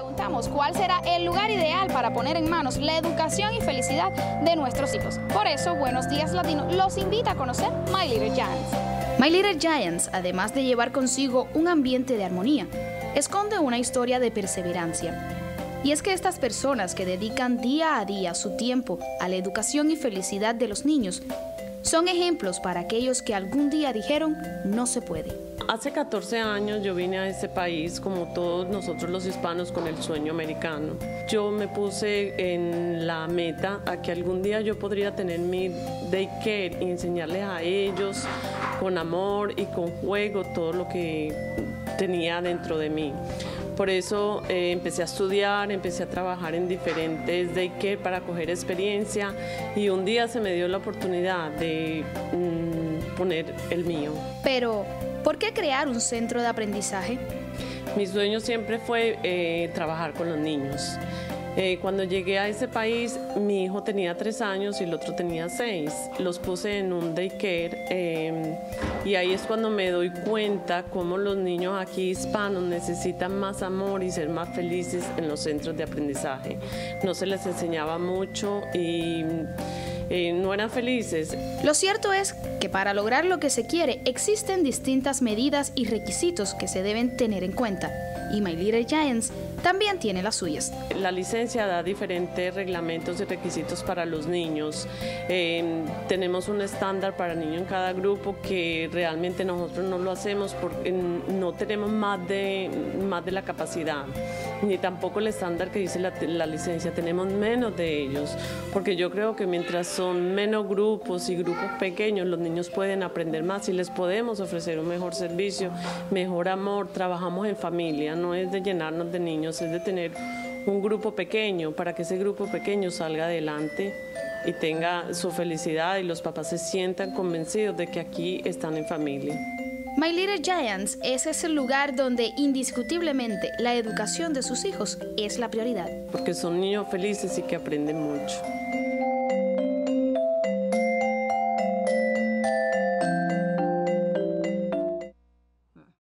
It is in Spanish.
preguntamos cuál será el lugar ideal para poner en manos la educación y felicidad de nuestros hijos. Por eso, Buenos Días Latino los invita a conocer My Little Giants. My Little Giants, además de llevar consigo un ambiente de armonía, esconde una historia de perseverancia. Y es que estas personas que dedican día a día su tiempo a la educación y felicidad de los niños son ejemplos para aquellos que algún día dijeron no se puede. Hace 14 años yo vine a este país, como todos nosotros los hispanos, con el sueño americano. Yo me puse en la meta a que algún día yo podría tener mi daycare y enseñarles a ellos con amor y con juego todo lo que tenía dentro de mí. Por eso empecé a estudiar, empecé a trabajar en diferentes daycare para coger experiencia y un día se me dio la oportunidad de poner el mío. Pero, ¿por qué crear un centro de aprendizaje? Mi sueño siempre fue trabajar con los niños. Cuando llegué a ese país, mi hijo tenía 3 años y el otro tenía 6. Los puse en un daycare y ahí es cuando me doy cuenta cómo los niños aquí hispanos necesitan más amor y ser más felices en los centros de aprendizaje. No se les enseñaba mucho y no eran felices. Lo cierto es que para lograr lo que se quiere existen distintas medidas y requisitos que se deben tener en cuenta. Y My Little Giants también tiene las suyas. La licencia da diferentes reglamentos y requisitos para los niños. Tenemos un estándar para niños en cada grupo que realmente nosotros no lo hacemos porque no tenemos más de la capacidad, ni tampoco el estándar que dice la licencia, tenemos menos de ellos, porque yo creo que mientras son menos grupos y grupos pequeños, los niños pueden aprender más y les podemos ofrecer un mejor servicio, mejor amor, trabajamos en familia, no es de llenarnos de niños, es de tener un grupo pequeño para que ese grupo pequeño salga adelante y tenga su felicidad y los papás se sientan convencidos de que aquí están en familia. My Little Giants es ese lugar donde indiscutiblemente la educación de sus hijos es la prioridad. Porque son niños felices y que aprenden mucho.